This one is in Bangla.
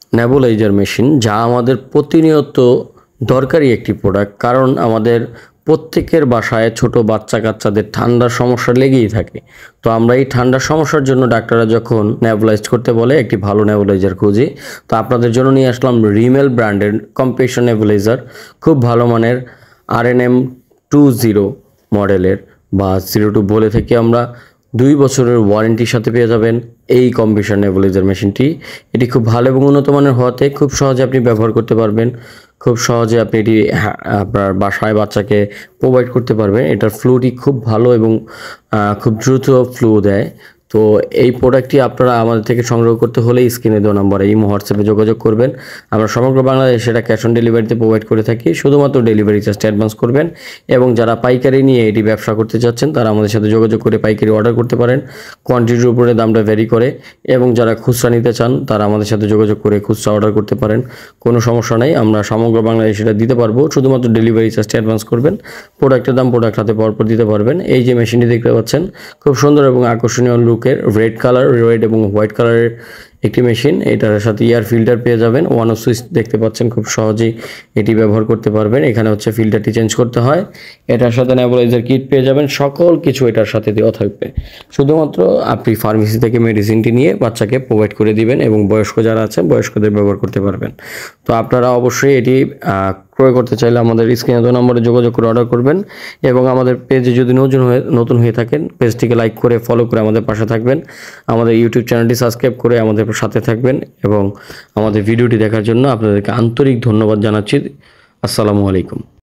নেবুলাইজার মেশিন, যা আমাদের প্রতিনিয়ত দরকারি একটি প্রোডাক্ট। কারণ আমাদের প্রত্যেকের বাসায় ছোট বাচ্চা কাচ্চাদের ঠান্ডার সমস্যা লেগেই থাকে। তো আমরা এই ঠান্ডার সমস্যার জন্য ডাক্তাররা যখন নেবুলাইজ করতে বলে একটি ভালো নেবুলাইজার খুঁজি। তো আপনাদের জন্য নিয়ে আসলাম রিমেল ব্র্যান্ডের কম্প্রেশন নেবুলাইজার। খুব ভালো মানের RNM 20 মডেলের বা 02 বলে থেকে আমরা 2 বছরের ওয়ারেন্টির সাথে পেয়ে যাবেন এই কম্প্রেশন নেবুলাইজার মেশিনটি। এটি খুব ভালো এবং উন্নত মানের হওয়াতে খুব সহজে আপনি ব্যবহার করতে পারবেন। খুব সহজে আপনি এটি আপনার বাসায় বাচ্চাকে প্রোভাইড করতে পারবেন। এটার ফ্লোটি খুব ভালো এবং খুব দ্রুত ফ্লো দেয়। তো এই প্রোডাক্টটি আপনারা আমাদের থেকে সংগ্রহ করতে হলে স্ক্রিনে দেওয়া নম্বরে ইমো হোয়াটসঅ্যাপে যোগাযোগ করবেন। আমরা সমগ্র বাংলাদেশে এটা ক্যাশ অন ডেলিভারিতে প্রোভাইড করে থাকি। শুধুমাত্র ডেলিভারি চার্জটা অ্যাডভান্স করবেন এবং যারা পাইকারি নিয়ে এটি ব্যবসা করতে চাচ্ছেন তারা আমাদের সাথে যোগাযোগ করে পাইকারি অর্ডার করতে পারেন। কোয়ান্টিটির উপরে দামটা ভ্যারি করে। এবং যারা খুচরা নিতে চান তারা আমাদের সাথে যোগাযোগ করে খুচরা অর্ডার করতে পারেন। কোনো সমস্যা নেই, আমরা সমগ্র বাংলাদেশে এটা দিতে পারবো। শুধুমাত্র ডেলিভারি চার্জটা অ্যাডভান্স করবেন। প্রোডাক্টের দাম প্রোডাক্ট হাতে পরপর দিতে পারবেন। এই যে মেশিনটি দেখতে পাচ্ছেন, খুব সুন্দর এবং আকর্ষণীয় লুকের, রেড এবং হোয়াইট কালারের একটি মেশিন। এটার সাথে এয়ার ফিল্টার পেয়ে যাবেন। ওয়ান অফ সুইচ দেখতে পাচ্ছেন, খুব সহজেই এটি ব্যবহার করতে পারবেন। এখানে হচ্ছে ফিল্টারটি চেঞ্জ করতে হয়। এটার সাথে নেবুলাইজার কিট পেয়ে যাবেন। সকল কিছু এটার সাথে দেওয়া থাকবে। শুধুমাত্র আপনি ফার্মেসি থেকে মেডিসিনটি নিয়ে বাচ্চাকে প্রোভাইড করে দিবেন এবং বয়স্ক যারা আছেন বয়স্কদের ব্যবহার করতে পারবেন। তো আপনারা অবশ্যই এটি ক্রয় করতে চাইলে আমাদের স্ক্রিনে দেওয়া নম্বরে যোগাযোগ করে অর্ডার করবেন। এবং আমাদের পেজে যদি নতুন হয়ে থাকেন, পেজটিকে লাইক করে ফলো করে আমাদের পাশে থাকবেন। আমাদের ইউটিউব চ্যানেলটি সাবস্ক্রাইব করে আমাদের সাথে থাকবেন এবং আমাদের ভিডিওটি দেখার জন্য আপনাদেরকে আন্তরিক ধন্যবাদ জানাচ্ছি। আসসালামু আলাইকুম।